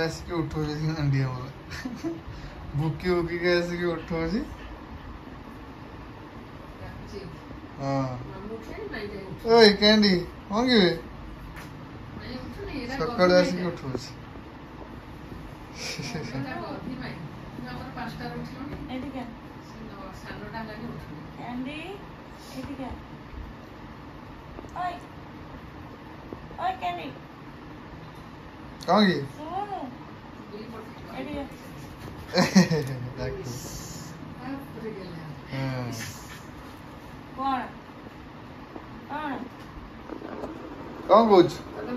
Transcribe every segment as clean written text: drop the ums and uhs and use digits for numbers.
ଆସିକି ଉଠଉଛି ହାଣ୍ଡିଆ ମୋର ଭୁକି ଭୁକିକି ଆସିକି ଉଠଉଛି। ହଁ ଓଏ କ୍ୟାଣ୍ଡି ହଁ କି ସକାଳୁ ଆସିକି ଉଠଉଛି। कौन की कौन कुछ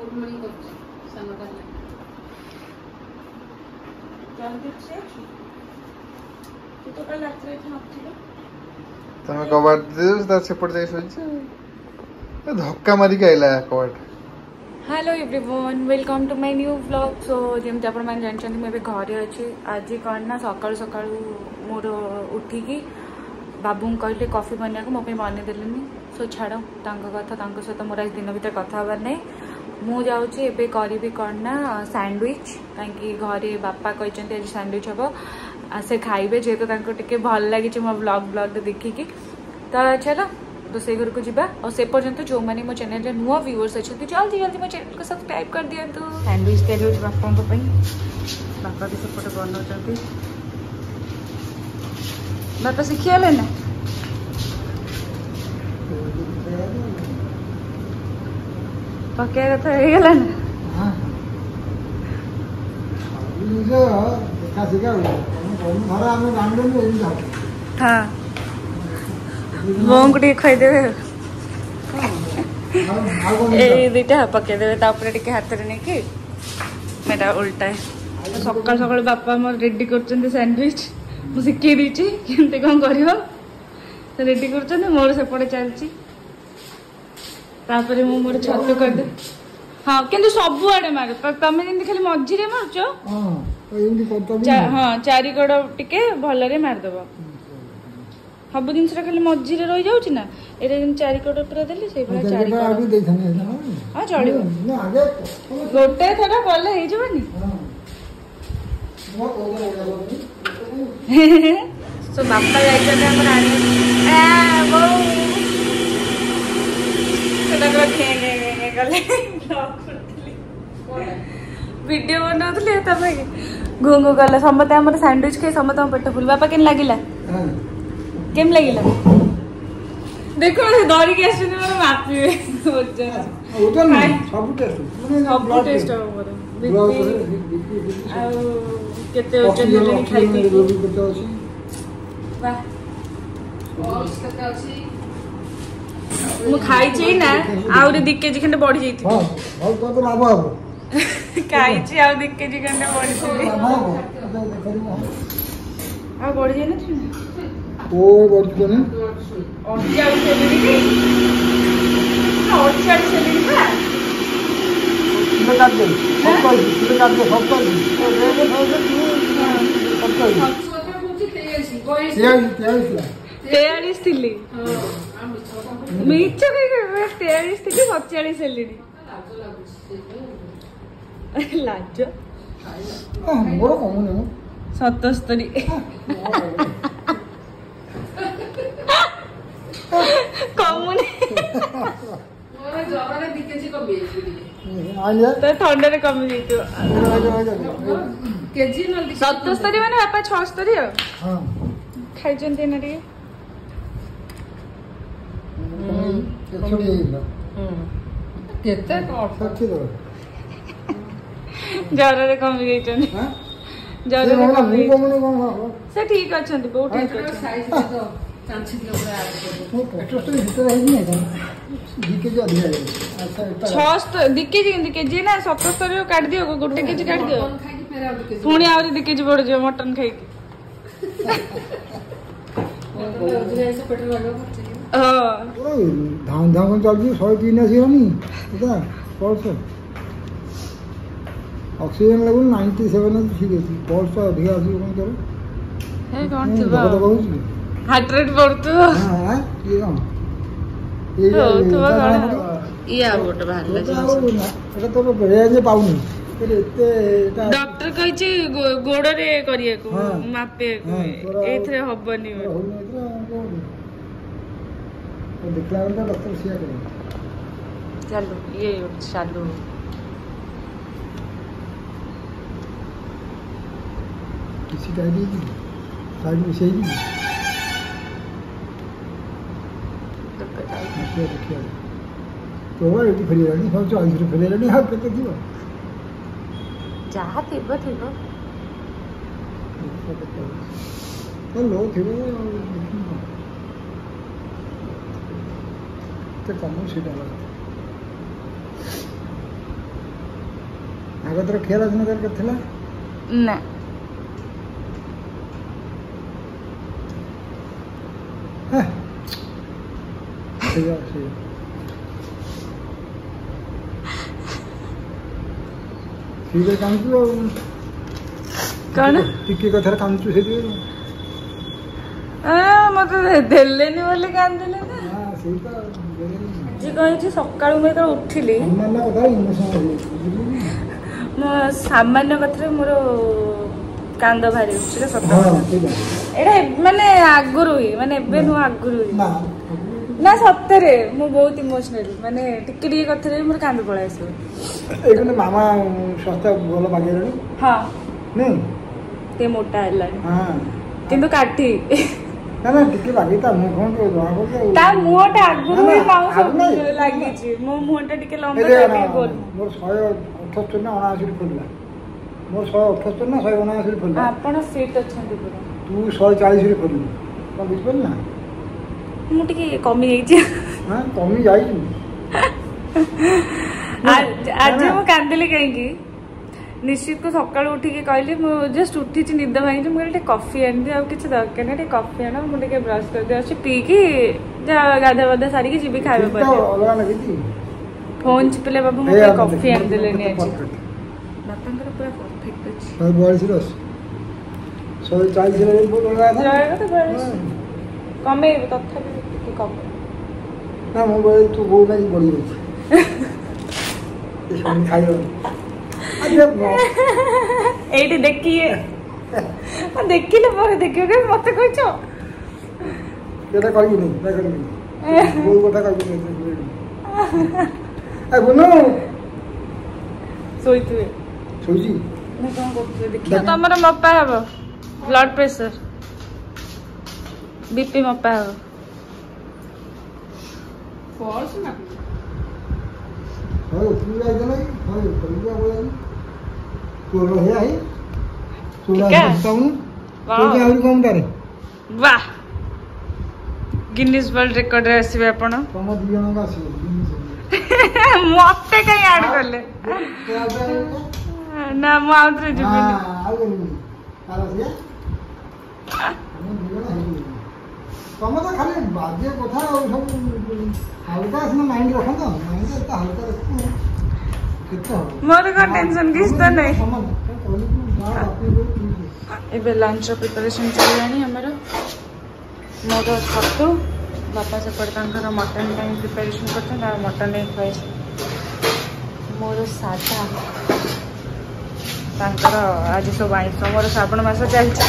तमें कबाट सेपट जाए धक्का मारिक आइला कबाट। Hello everyone welcome to my new vlog. So जमी आप जानते मुझे घरे अच्छी आज कौन ना सकालू सकालू मोर उठिकी बाबू कहले कॉफी बना को मोप बनईदेनि। सो छाड़ कथा सहित मोर आज दिन भर कथा नहीं मुझे जाऊँगी करी कौन ना सैंडविच कहीं घरे बापा कहते आज सैंडविच हम से खाइबे जेहेतु टे भल लगी मो ब्लॉग देखिकी। तो चलो रोसे घर को जीवा और से पर्यंत जो मैंने मो चैनल रे नुआ व्यूअर्स अच्छे जल्दी जल्दी मो चैनल को सब्सक्राइब कर दिंतु। सैंडविच तैयारी हो बापा बापा भी सेपटे बनाऊँ बापा शिखिगले ना पकड़ा कथा हो गला ना हाँ मोह को खाईदेवे दुईटा पकईदेवे टे हाथ में नहीं कि मेरा उल्टा है। सकाल सकाल बापा मोर रेडी कर सैंडविच मुझे शिखी देती केमती कौन कर रेडी कर मोर सेपटे चलती मोर छतु करदे हाँ कि सबुआड़े मार तमें जमी खाली मझीरे मार्च हाँ चारिकड़ टिके भलरे मारदेव सब जिन खाली मझीरे रही जाऊँ ना ये चारिकड़ पूरा देली से हाँ चलो गोटे थर कले होनी सो बापा वीडियो बनाऊली घू घू गला समस्त आम सैंडविच खाई समस्त पेट फुल बापा केम लगिला केम लगिला देखो धरिक आस खाई ना आउरी 2 केजी खंडे बढ़ी जाती खाई 2 केजी खंडे बढ़ी बढ़ी जाए ओ बढ़ी मिच 43 थी 47 हेली लाज 77 कमुनी थंडा कमी जाइए 77 मैंने बापा 76 खाई जर कमी जर से ठीक अच्छा बहुत ठीक केजी ना 77 काट दियो गोटे केजी काट दियो पुणी आहरी 2 केजी बढ़ जाए मटन खाई धाम धाम चलती 103 आसनी ऑक्सीजन लेवल 97 ठीक है पल्स अधिक आसी कौन हार्ट रेट बढ़तु ये गोटे बाहर पाऊनी डॉक्टर कहिछि गोड़ रे करिए को मापे एथरे हबनी देखला वाला डॉक्टर सिया करे चलो ये चालू किसी का दी साइड में सही नहीं देखिए तो वो ये फरी रानी हम जो आंसर फरी रानी हाथ करते दियो जहाँ थिबो तो लो थिबो तो कम सीटा लगा आगे तो खेल दिन कर करथिला ना हां सही सीधे कांचू कौन टिके कथर कांचू से दिए मते देलेनी बोले कांदिले ना हां सही तो जी कहि सकाळू मैं तो उठिली सामान्य कथा इमोशन मो सामान्य कथा मोर कांद भारी उठे सत एटा माने आगुरु ही माने एबे नु आगुरु ही ना सत्तरे मु बहुत इमोशनल माने टिके टिके कथा मोर कांद पळा आसो एगने मामा स्वास्थ्य बोल बागेरणी हां नहीं ते मोटा हला हां किंतु काठी ना ना टिके बागे ता मुख कोन तो जवा को ता मुहटा आगुरु ही माउस लागि छी मो मुहटा टिके लंबा टिके गोल मोर 178 ना 79 खोलला मोर 178 ना 179 खोलला आपण फिट अछंती पुरा तू 140 रे खोलली कोन बुझ पड़ ना मु टिके कमी जाई छी हां कमी जाई आज मु कांदिले कहीं निश्चित को सकाळ उठी के कहली मु जस्ट उठी छी निद भाई जे मोर कॉफी आन दे आ किछ दरकार नै कॉफी आना मु ब्रश कर दे अछि पी की जा गाधा बदा सारी की जीबी खाइबे पर अलगा लगी थी फोन चिपले बाबू मु कॉफी आन देले नै अछि बातंकर पूरा परफेक्ट अछि 142 रस 140 रे बोल रहा था जाएगा तो बस कमे तथापि की कम ना मो बोल तू बोल नहीं बड़ी होची ये सब खाइयो एटी देखिए देखिले पर देखियो के मते कहछो केटा कहबी नहीं ना करबी बोल कथा कहबी नहीं ए बोनो सोइतुए सोइजी ना कोन करते देखियो तमरा मप्पा हबो ब्लड प्रेशर बीपी मप्पा हबो फॉल्स ना हो तू आ गया नहीं हो कलिया बोला तो रहे आई सोला बताऊं तो क्या और कम करे वाह गिनीज वर्ल्ड रिकॉर्ड रे आसीबे आपण तम दियन का आसी मते कहीं ऐड करले ना मु आउतरे जिबिनी हां आ गनी आरसिया हम दियन है तम तो खाली बाजे कथा और सब हल्का से माइंड रखो ना माइंड तो हल्का रखो कितना मोर का टेंशन किस तो नहीं एबे लंच प्रिपरेशन चल जानी हमरा मोर छतु बापा से पड़तांकर मटन टाइम प्रिपरेशन करते ना मटन नहीं खाए मोर सादा तांकर आज सब आइस मोर श्रावण मास चलछि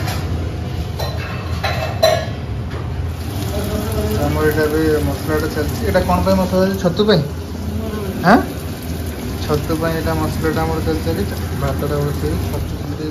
हमर एटा भी मसलाटा चलछि एटा कोन पे मसला छतु पे हां छतु पे एटा मसलाटा हमर चलछि भातटा होछि छतु दे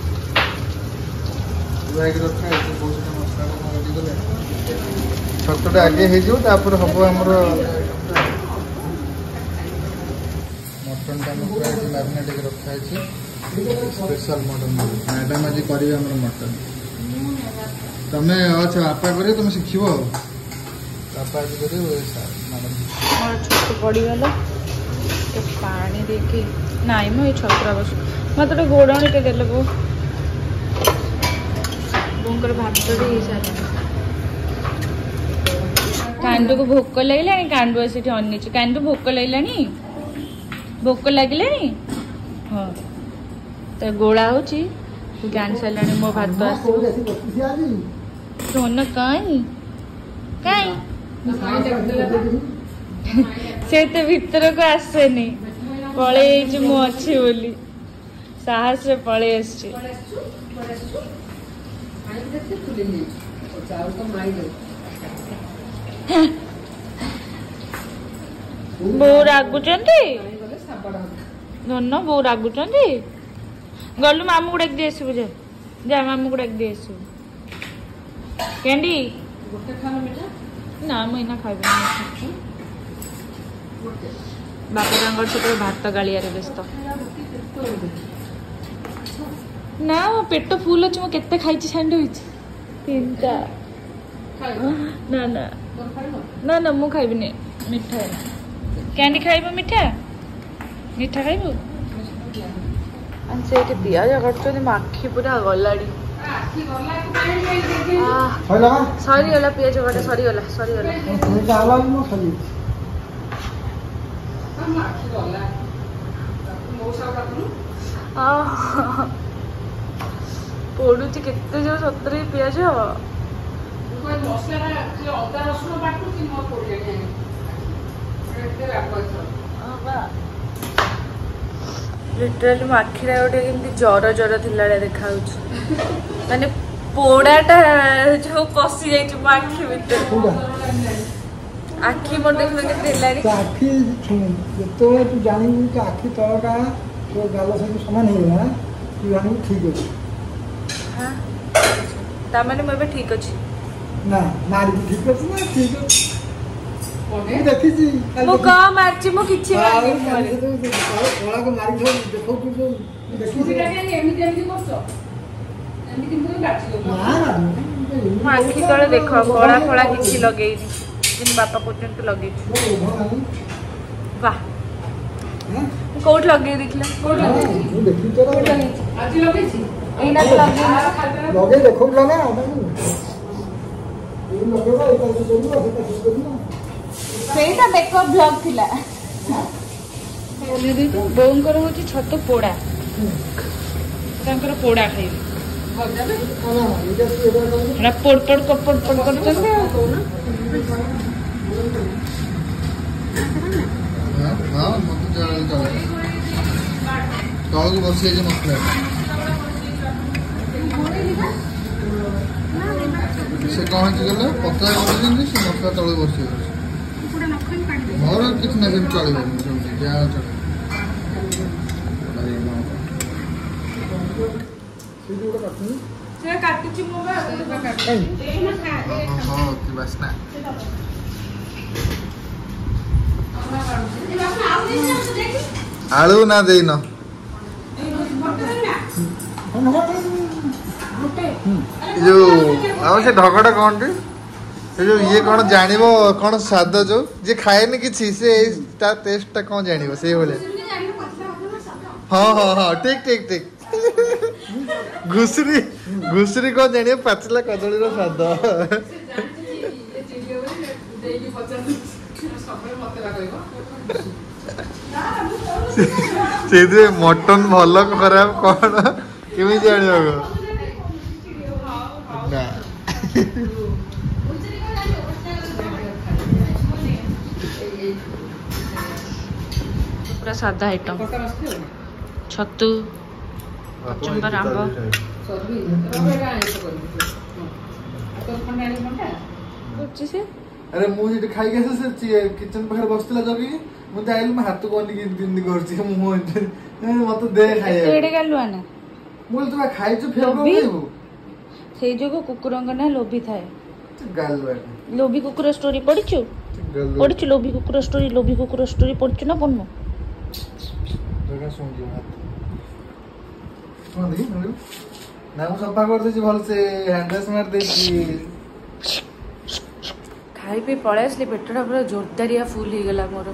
वाइक रखा है बहुत मसलाटा रेडी गले छतुटा आगे हे जो तापर हबो हमर मटन टा पूरा मैरिनेट के रखा है स्पेशल मटन मैडम आज करिवे हमर मटन तमे अच्छा आपा करे तुम सिखिबो आपा आज करे मैडम और छतु पड़ी गला तो पानी देके नाइ म छतरा बस मत तो गोडणी के देले बो बोंकर भात तो दे सारा कांडू को भोक लागलानी कांडू आसी अनिच कांडू भोक लागलानी भोक लागलानी हां तो गोळा होची तू जान सालानी मो भात तो आसी सोन काई से तो भीतर को आसेनी पलैछि मु अच्छी बोली साहस रे पलै आछि बो रागुचंती धन बो रागुचंती गलु मामू को डाक दे आसबु जा मामू को डाक दे आसबु कैंडी ना मुझे खाइबे बापा तांगर से भात गालियारे व्यस्त ना मो पेट फुल अच्छे मुझे केते खाई सैंडविच 3टा ना ना ना ना मु खाइबिनी मिठा कैंडी खाइबो मिठा मिठा खाइबो से पियाज काटुଛନ୍ତି ମୋ ଆଖି ପୁରା ଗଲାଡି ସରିଗଲା ପିଆଜ କାଟା ସରିଗଲା ପୋଡୁଛି କେତେ ଯୋଉ ସତରେ ପିଆଜ लिटराली मो आखिरा गोटे केमती जर जर थिला देखा माने पोड़ाटा जो पशि जाइछ मो आखि भीतर आखि मोर देखले केते हेलारी आखि तो तू जानी कि आखि तळका तो गाल सब समान हे ना तू जानी ठीक अछि हां ता माने मैं ठीक अछि ना मारी ठीक अछि ना ठीक अछि कोने देखि छी मो का मारछि मो किछि मारछि कोला को मारी दो देखो तू जो देखि छी एमिति करछो एमिति मु काटि लो ना आखि तळे देखो कोला कोला किछि लगेई दिन बापा पर्यंत लगे वाह कोट लगे देखला कोट लगे आज लगे छी एना लगे देखो लगा ये लगेगा एटा करियो एटा करियो सेटा मेकअप ब्लॉग थिला बोंकर होची छत पोड़ा तांकर पोड़ा खाई ना पोड़ पोड़ कपड़ पड़ करते हाँ मत तौक बस मसला से कौन गले पतला कर से मसला तले बस मोर कितना दिन चलो क्या से काटुची मोबाइल हां की बासना आलू ना देन जो आम से ढकटा कौन टी जो ये कौन जान कौन स्वाद जो जे खाएनि किसी से टेस्ट कौन जान से हाँ हाँ हाँ ठीक ठीक ठीक घुसरी घुसरी कौन जान पाचला कदली स्वाद से मटन भल खराब कौन केमी जान ना पूरा सादा आइटम छतु कचुम्बर आंब अरे मुझे खाई से किचन पाखे बसला जगी मुझे आइल मैं हाथ को अंडी करछि मत दे खाई एडे गालुआ ना बोल तू खाई जो फेर खाइबो सेई जगह कुकुरंग ना लोभी थाए गालुआ लोभी कुकुर स्टोरी पढ़िछु पढ़िछु लोभी कुकुर स्टोरी पढ़िछु ना पन्नु जगह सुन जो हाथ सुन दे ना मु सफा कर देछि भल से हैंडस मार देछि खाई पी पळै असली पेटटा पूरा जोरदारिया फुल हो गला मोर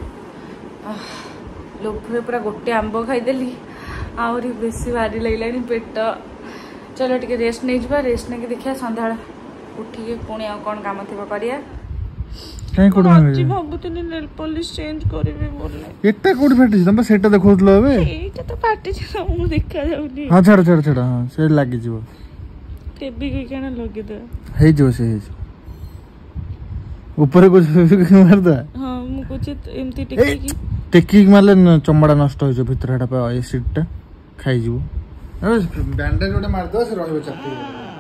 लोभरे पूरा गोटे आंब खाईदेली आहरी बेसी भारी लगलानी पेट चलो टिके रेस्ट नहीं जा रेस्ट नहीं देखिया संध्या उठिके पुणी आ कौन काम थी करिया काई कोड आज भाबुतनी नेल पॉलिश चेंज करबे बोलले एटा कोड फाटी तम सेटा देखौतलो बे एटा तो फाटी छ मु देखा जाउनी हां छड़ छड़ छड़ हां से लागी जीवो टेबी के केना लगे दे हे जो से ऊपर कुछ मार दा हां मु कुछ एमती टिके की टेकिक माले चमड़ा नष्ट हो भितर ए सीटा खाई बैंडेज गोटे मारद से रही चापी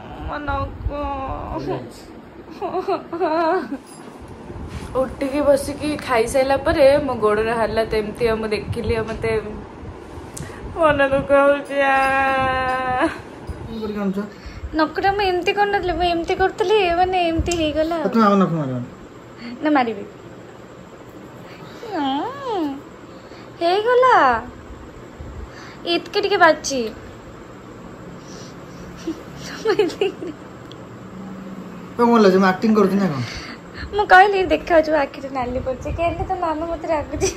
उठिकी बसिकी खाई सारा पर मो गोड़ हालत एमती मुझे देखिली मत मन दुख हो नकटा मुझे एमती कर एमती करी मैंने एमती हो गला ना मारि गला इतके टिके बाची एक्टिंग कर मु कहली देखा आखिर नाली पड़े कहले तो मामा मत रागुच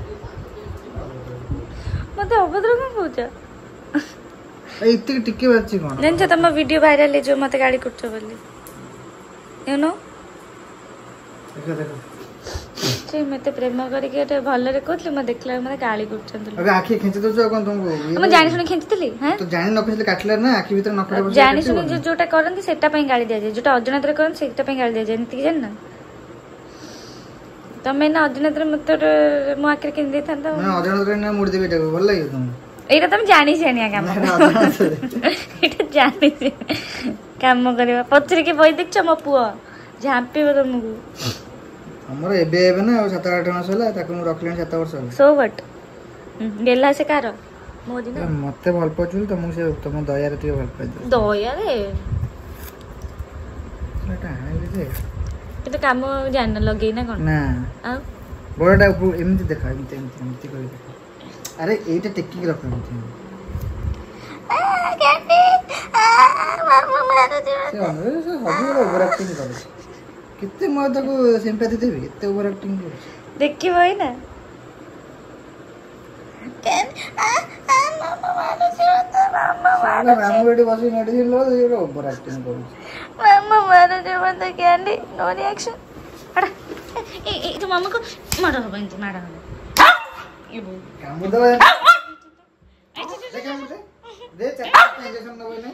मत अभद्र कौन कौच जान तुम वीडियो भाइराल जो मत गाड़ी कर यू नो मत प्रेम करके भल कहते मैं देखला मत गाड़ी कर जानी शुणी खींची जानी शुणी जोटा करती से गाड़ी दि जाए जो अजनत करते से गाड़ी दि जाए नीति जान ना तमें ना अजनत मत मो आखिर कि एटा तुम जानी छानिया काम एटा जानी काम करवा पचर के बई देख मो पुओ झांपीब तुमको हमर एबे एबे ना 7-8 मास होला ताको मु रखले 7 वर्ष होला सो व्हाट गेला से कार मोदी ना मते भल पचुल तुम से तुम दया रे भल पाइ दया रे एटा आइले जे तो काम जान लगे ना कोन ना आ बड़टा एमती देखा एमती कर अरे एटा टेकिंग रख कैंडी मामा मारो दे से हबी ओवर एक्टिंग कर कितने मैं ताको सिंपैथी देबी कितने ओवर एक्टिंग कर देखी वही ना कैन मामा मारो से तो मामा बेटी बसी मेडिसिन लो ये ओवर एक्टिंग कर मामा मारो जे बंद कैंडी नो रिएक्शन अड़ा ए तो मामा को मारो हो बंद मारो ये बोल काम दो दे चेक इंजेक्शन दो ने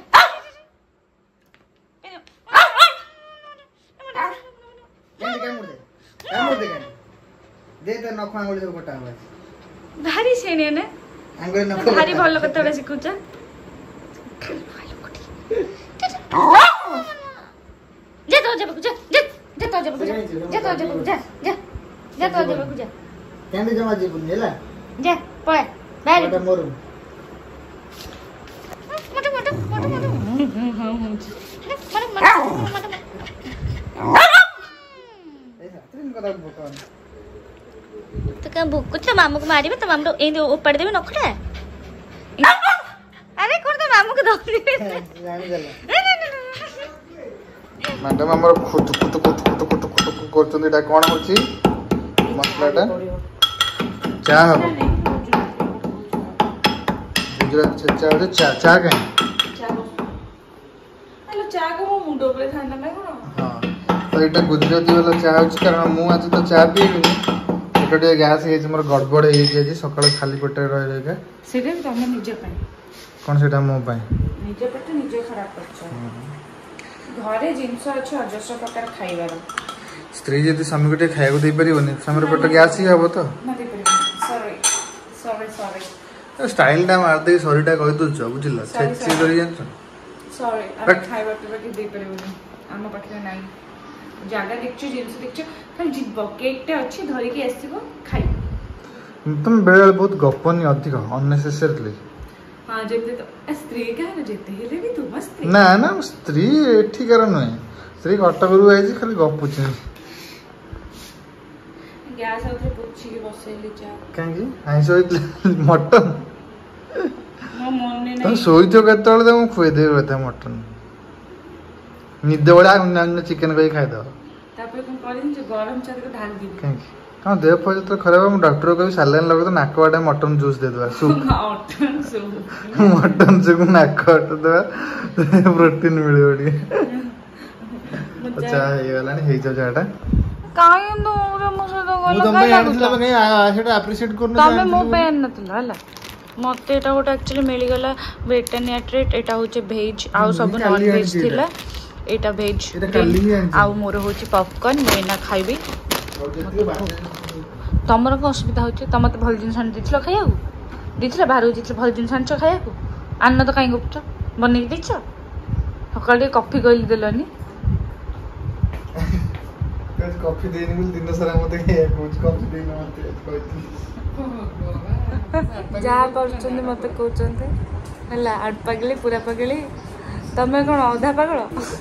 दे तो नख आंगुली सब कटा हुआ भारी सेने ने आंगुली नख भारी भलो कतडा सिकुछ जे तो जे बकुजा जे तो जे बकुजा जे तो जे बकुजा जे तो जे बकुजा कैंडी जमा जी बुनेला जे पळे बारी मोटा मोरू तो क्या भूख तो मामू को मारी तो मामू ए ऊपर देबे नखड़ा अरे कोन तो मामू को दो जानी देला मैडम हमर खुट खुट खुट खुट खुट खुट करछन एटा कोन होची मसलाटा चा हो गुजरात चा चा चा का हेलो चा को मो मुंडो पे थाना में कोन हां तो एटा गुजराती वाला चा होची कारण मु आज तो चा पीबी एटा गैस हे मोर गड़बड़ हे जे सकाळ खाली पेट रह रहेगा सेटा तुम निजे पे कोन सेटा मो पाए निजे पेट निजे खराब करछ घरे जिंस अछि अजस्र प्रकार खाइबार स्त्री जदि स्वामी को खाया दे पारिबनी स्वामी पेट गैस ही हबो तो ना दे पारिबनी सॉरी सॉरी सॉरी स्टाइल टा मार दे सॉरीटा कहि दु छ बुझिला सेक्सी करी जान सॉरी अब खाइबा पिबा के दे पारिबनी आम पाखे नाही जागा देखछु जिंस देखछु खाली जिब केकटा अछि धरि के आसीबो खाइ तुम बेल बहुत गपनी अधिक अननेसेसरीली हां जेते तो स्त्री का जेते हेले भी तुम स्त्री ना ना स्त्री एठी कर न स्त्री कटक रु आइजी खाली गपुछ गैस आउथे पुछि के बसेली चा कांगी आइ सोइतले मटन मो मन ने तुम सोइतो केतले तुम खुए दे रहता मटन निद बड़ा अन्य चिकन कहि खाइ दो तापर तुम करिन जे गरम चा के ढाल दी कांगी हां देह पर तो खराब हम डॉक्टर को सलाइन लगे तो नाक वाडा मटन जूस दे दवा सूप मटन से नाक वाट दवा प्रोटीन मिले ओडी अच्छा ये वाला नहीं हे जो जाटा काई नोरे मुसे तो गला काई लागुला नहीं सेटा एप्रिशिएट करनो तमे मो पेन नतला हला मते एटा गोटे एक्चुअली मिली गला ब्रिटानिया ट्रीट एटा होचे वेज आउ सब नॉन वेज थिला एटा वेज आउ मोर होची पॉपकॉर्न मैं ना खाइबी ତମର କ'ଣ ଅସୁବିଧା ହେଉଛି? ତମେ ମତେ ଭଲ ଜିନିଷ ଆଣି ଦେଇଥିଲ ଖାଇବାକୁ? ଦେଇଥିଲ ବାହାରକୁ ଯାଇଥିଲ ଭଲ ଜିନିଷ ଆଣିଛ ଖାଇବାକୁ? ଆଣିନ ତ କାହିଁ ଗପୁଛ? ବନେଇକି ଦେଇଛ? ସକାଳୁ ଟିକେ କଫି କହିଲି ଦେଲନି। କଫି ଦେଇନି ବୋଲି ଦିନ ସାରା ମତେ କଫି ଦେଇନ ମତେ କହିଥିଲି। ଯାହା ପାରୁଛନ୍ତି ମତେ କହୁଛନ୍ତି ହେଲା। ଆଡ ପାଗଳି ପୁରା ପାଗଳି। ତମେ କ'ଣ ଅଧା ପାଗଳ?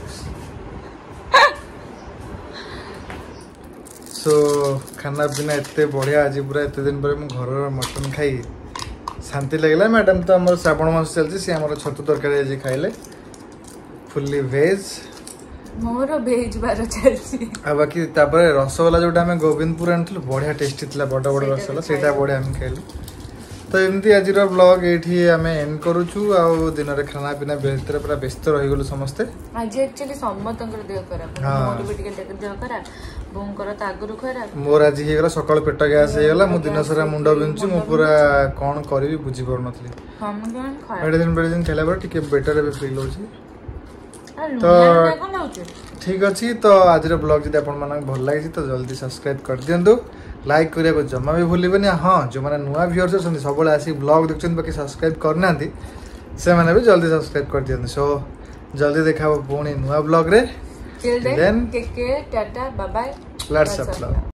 सो खाना पीना एते बढ़िया आज पूरा एते दिन पर घर मटन खाई शांति लगला। मैडम तो आम श्रावण मास चलती सी आम छतु तरकारी आज खाइले फुल्ली वेज मोर भेज बार चलसी। आ बाकी तापर रसगोला जोटा आम गोविंदपुर आनी बढ़िया टेस्टी थी बड़ बड़ रसगोला से बढ़िया आम खाइलु। तो एमती आज ब्लॉग ये आम एंड करुचु आ दिन में खाना पीना भितर पूरा व्यस्त रहीगलु समस्ते। आज एक्चुअली समस्त देह खराब मोर भी देह खराब बोंकर तो आगु खराब मोर आज हो सकाल पेट गैस होगा मु दिन सारा मुंड बिंधुची मु पूरा कौन करी बुझी पार नी मेडिसिन मेडिसिन खाला टे बेटर भी फिल हो। तो ठीक अच्छे तो आज ब्लॉग जब आप भल लगी तो जल्दी सब्सक्राइब कर दिंतु लाइक करने को जमा भी भूलबे। हाँ जो मैंने नुआ व्यूअर्स अच्छा सब आसिक ब्लॉग देखते बाकी सब्सक्राइब करना से मैंने भी जल्दी सब्सक्राइब कर दिखाते। सो जल्दी देखा पुणी नुआ ब्लॉग रे। Till then, take care, tata, bye bye. Lots of love.